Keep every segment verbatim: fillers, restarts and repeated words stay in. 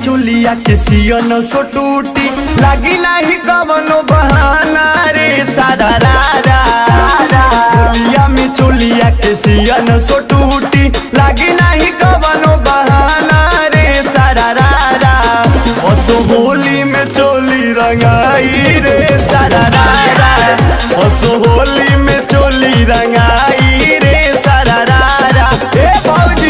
चुलिया के सियन सो टूटी लगी नहीं कवनो बहाना रे सारा रारा। चुलिया में चुलिया के सियन सो टूटी लगी नहीं कवनो बहाना रे सारा रारा। असो होली में चोली रंगाई रे सारा रारा। असो होली में चोली रंगाई रे सारा रारा। ए भौजी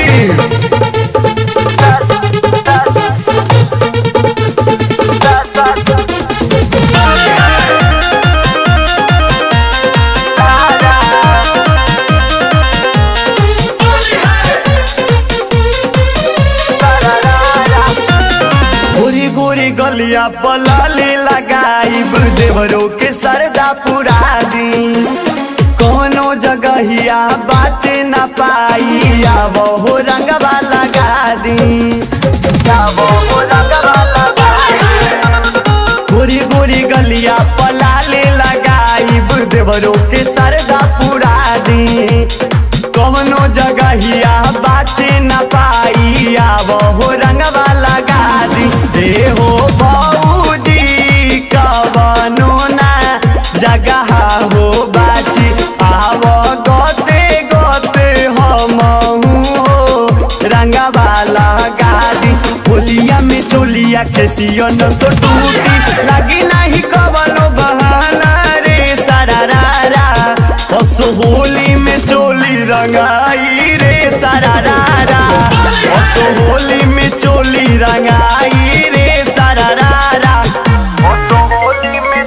गलिया पलाली लगाइब देवरों के सरदा पुरा दी। कोनो जगहिया बाचे न पाई आवो हो रंगवा लगा दी। आवो हो रंगवा लगा दी। गोरी गोरी गलिया पलाली लगाइब देवरों के सरदा पुरा दी। कोनो जगहिया बाचे न पाई आवो हो रंगवा लगा दी। दे हो बाबूजी कवनो ना जगह हो बाची आवो गोते गोते हम हो रंगवा लगा दी। होलिया में चोलिया के सियन सो टूटी लगी नहीं कवनो बहाना रे सारा रारा। असो होली में चोली रंगाई रे सारा रारा। असो होली में चोली रंगाई रे सारा रारा। असो होली में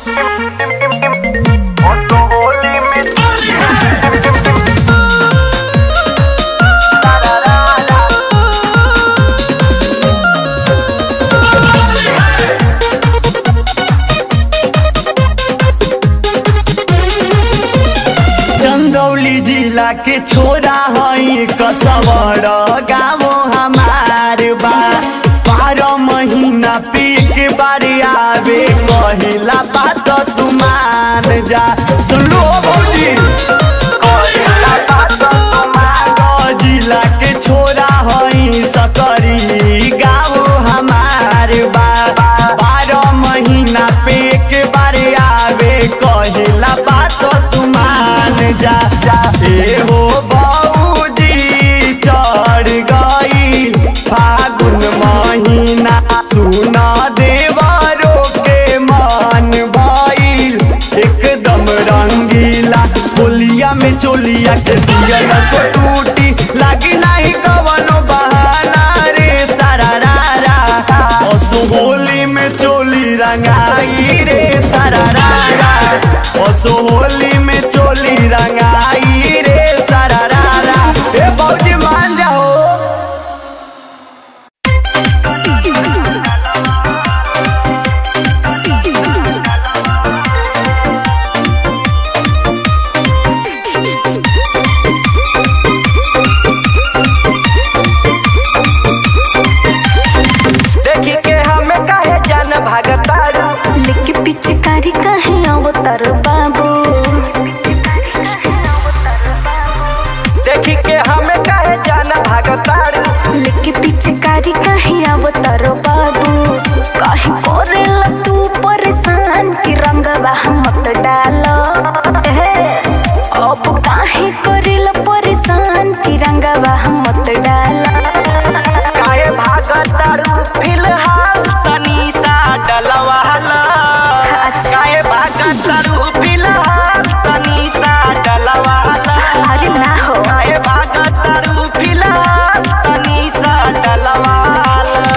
असो होली में सारा रारा। चंदौली जिला के छोरा हई कसवर गाँव हमार बा। बारह महीना पी के बारी आवे कहिला बात तू मान जा। सुन लो भौजी कहिला बात तू मान। जिला के छोरा हई सकरी गाँव हमार बा। बारह महीना पे के बारी आवे कहिला बात तू मान जा। ए हो बाबूजी चढ़ गई फागुन महीना सुना देवारो के मान भइल एकदम रंगीला। होलिया में चोलिया के सियन सो टूटी लगी नहीं कवनो बहाना रे सारा रारा। असो होली में चोली रंगाई रे सारा रारा। असो होली में चोली रंगाई रे सारा रारा। ए भौजी मान जाओ। देखी के हमें काहे जान भागतारू लेके पिचकारी काहे अवतार बाबू। देखी के हमें काहे जान भागतारू लेके पिचकारी काहे अवतार बाबू। काहे करेला तू परेशान की रंगवा मत डालो। अब काहे करेला परेशान की रंगवा मत डालो। काहे भागतारू फिलहाल तनी सा डलवाला। काहे भागतारू फिलहाल तनी सा डलवाला। अरे ना हो। काहे भागतारू फिलहाल तनी सा डलवाला।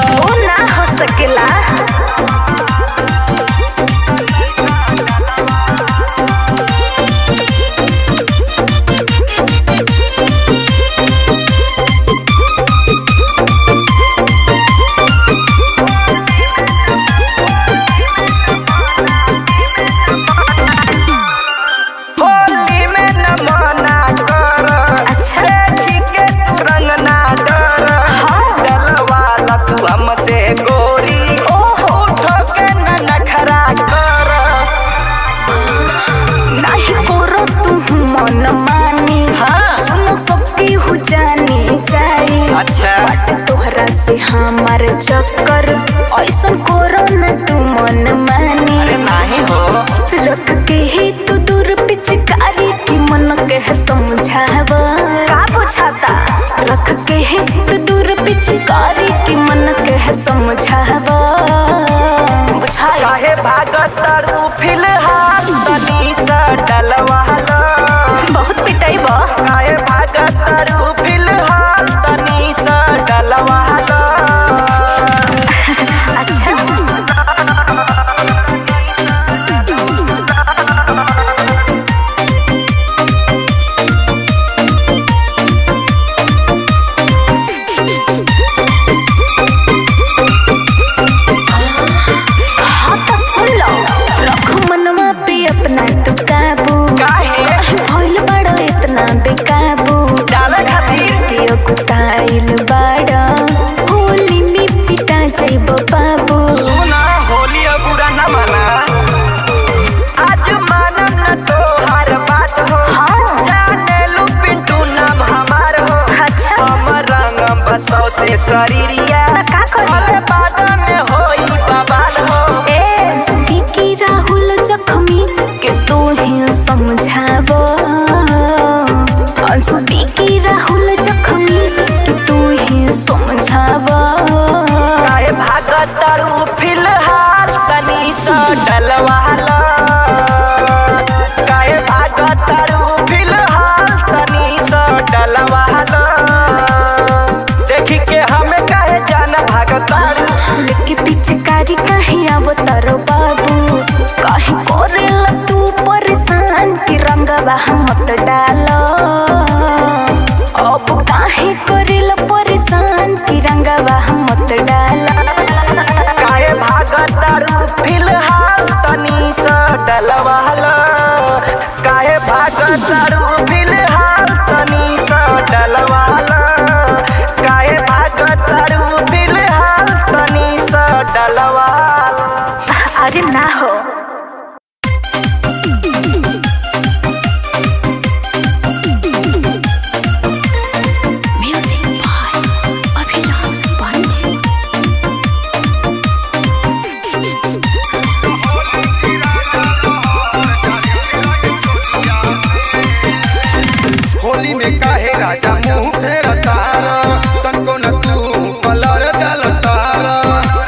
चक्कर ऐसा करो न तू मन मानी। अरे नहीं हो रख के ही तू दूर पिचकारी की मन के समझाव का बुझाता। रख के ही तू दूर पिचकारी की मन के समझाव बुझाई। काहे भागत तारू फिलहाल तनी सा डलवाला। बहुत पिटाई बा। काहे भागत तारू फिलहाल तनी सा डलवाला। अच्छा हाँ तो सुन लो। रख मनवा पे अपना तू काबू। काहे भइल बड़ो इतना बेकाबू। डाले खातिर पियो कुताइल बड़ा होली में पिटा जाइबो बाबू। सुना होली अब बुरा न माना। आज मानम न तो हर बात हो। हाँ। जाने लू पिंटू नाम हमार हो। अच्छा हम रंगम बसौ से शरीरिया। त का करी? अरे बाद में होई बवाल हो। ए सुखी की राहुल जख्मी के तू ही समझाबो। सुखी की राहुल जख्मी के तू ही समझाबो। काहे भागत तारू फिलहाल तनी सा डलवाला। काहे भागत तारू फिलहाल तनी सा डलवाला। देखी के हमें काहे जाना भागत तारू। लेके पिचकारी कहीं अब तारो बाबू। कहीं करेला तू परेशान की रंगवा मत डालो। अब काहे करेला परेशान की रंगवा मत डालो। काहे भागत तारू फिलहाल तनी सा डलवाला। काहे भागत तारू फिलहाल तनी सा डलवाला। काहे भागत तारू फिलहाल तनी सा डलवाला। अरे ना हो म्यूजिक बाय अभिनव पांडे। होली में काहे राजा मुंह फेर तारा तनको न तू कलर डाल तारा।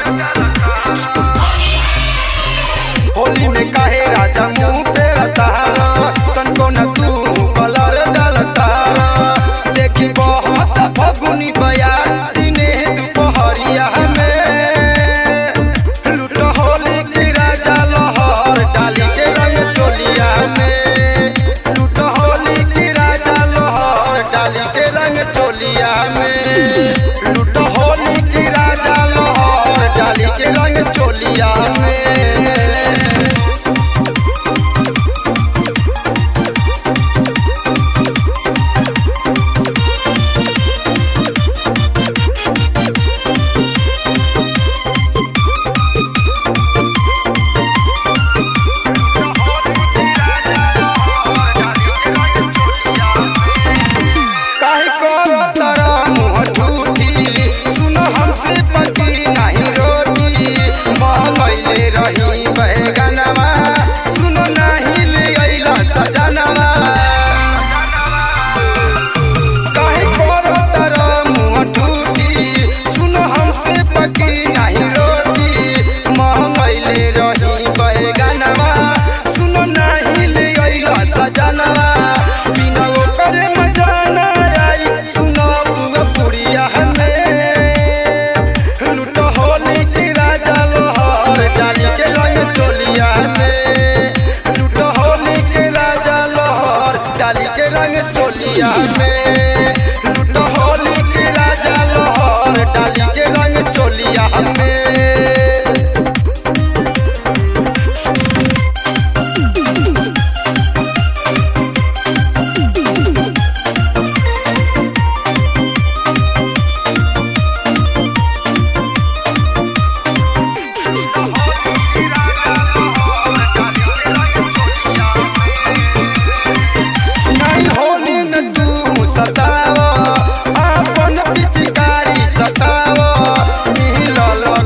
होली में काहे राजा मुंह फेर तारा तनको न तू कलर डाल तारा। देखी बहुत फगुनी बयार दिने दुपहरिया में लूट होली की राजा लहर डाली के रंग चोलिया में। लूट होली की राजा लहर डाली के रंग चोलिया में। लूट होली की राजा लहर डाली के रंग चोलिया में। काहे करो तारा मुँह ठूठी सुनो हमसे पकी नहीं रोटी। महंगैले रही बैगनवा सुनो नहीं ले अइला सजनवा। काहे करो तारा मुँह ठूठी सुनो हमसे पकी नहीं रोटी। महंगैले रही बैगनवा सुनो नहीं ले अइला सजनवा। बिना ओकरे मजा ना आई सुनो बुआ पुड़िया में। लूट होली की राजा लहर डाली के रंग चोलिया में। लूट होली के राजा लहर डाली के रंग चोलिया में। लूट होली के राजा लहर डाली के रंग चोलिया में। नहीं होली न तू सताओ अपन पिचकारी सताओ। मिलल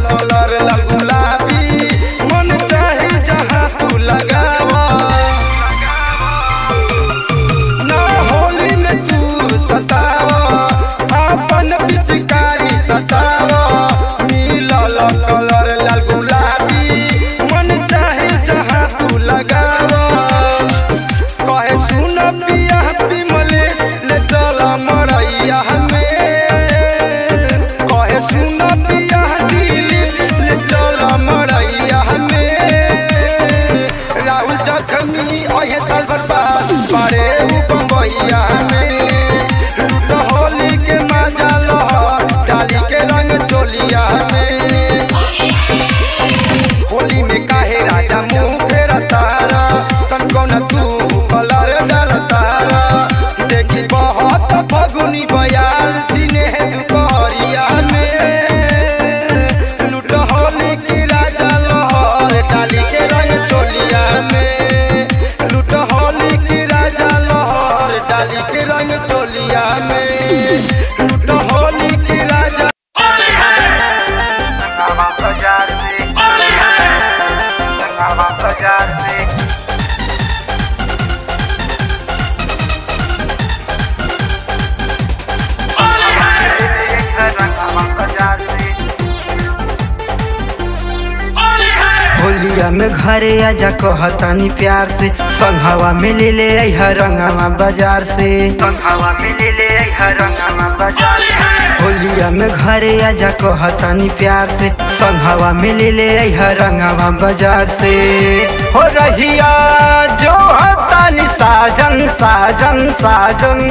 में घरे आजा कहतानी प्यार से संघवा में ले ले अइहा रंगवा बाजार से संघवा में ले ले अइहा रंगवा बाजार से होलिया में घरे आजा कहतानी प्यार से संघवा में ले ले अइहा रंगवा बाजार से हो रहिया जो हतानी साजन साजन साजन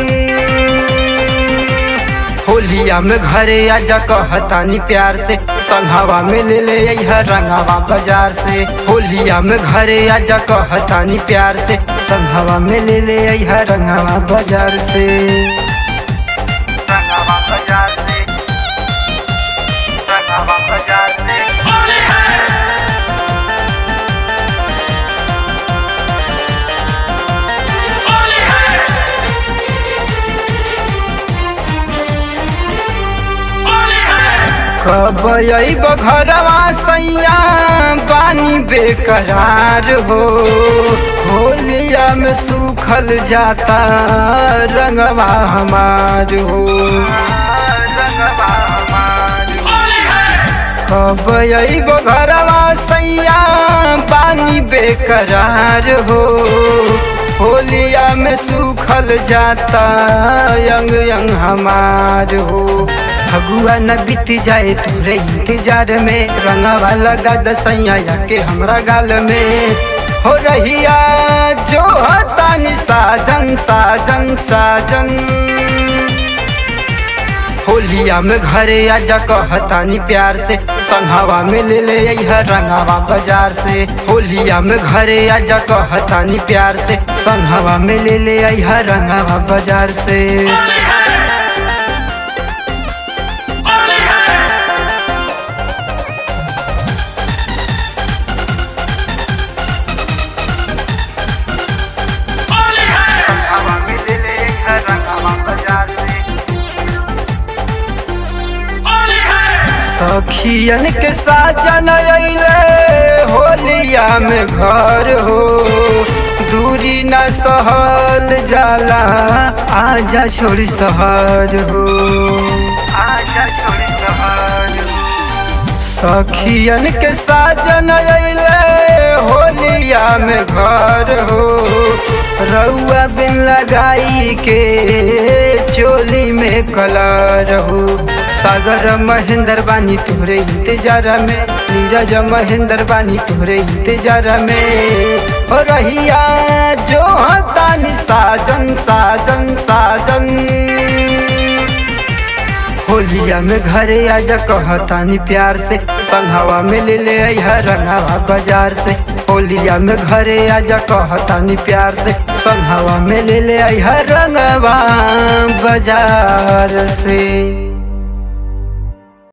होलिया में घरे आजा कहतानी प्यार से संघवा में ले ले अइहा रंगवा बाजार से होलिया में घरे आजा कहतानी प्यार से संघवा में ले ले अइहा रंगवा बाजार से रंगवा बाजार से रंगवा बाजार से कब अइब घरवा सैया बानी बेकरार हो होलिया में सूखल जाता रंगवा हमार हो रंगवा हमार कब अइब घरवा सैया बानी बेकरार हो होलिया में सूखल जाता यंग यंग हमार हो फगुआ न बीत जाए तोरे इंतजार में रंगवा लगा दसैया के हमरा गाल में हो रहिया जो हतानी साजन साजन साजन होलिया में घरे आजा कहतानी प्यार से संघवा में ले ले अइहा रंगवा बाजार से होलिया में घरे आजा कहतानी प्यार से संघवा में ले ले अइहा रंगवा बाजार से सखियन के साजन अइले होलिया में घर हो दूरी न सहल जाला आजा छोड़ी शहर हो आजा छोड़ी शहर हो सखियन के साजन अइले होलिया में घर हो रउआ बिन लगाई के चोली में कलर हो सागर महेंद्र बानी तोहरे इंतजार में नीरज महेंद्र बानी तोहरे इंतजार में हो रहिया जो हतानी साजन साजन साजन होलिया में घरे आजा कहतानी प्यार से संघवा में ले ले अइहा रंगवा बाजार से होलिया में घरे आजा कहतानी प्यार से संघवा में ले ले अइहा रंगवा बाजार से।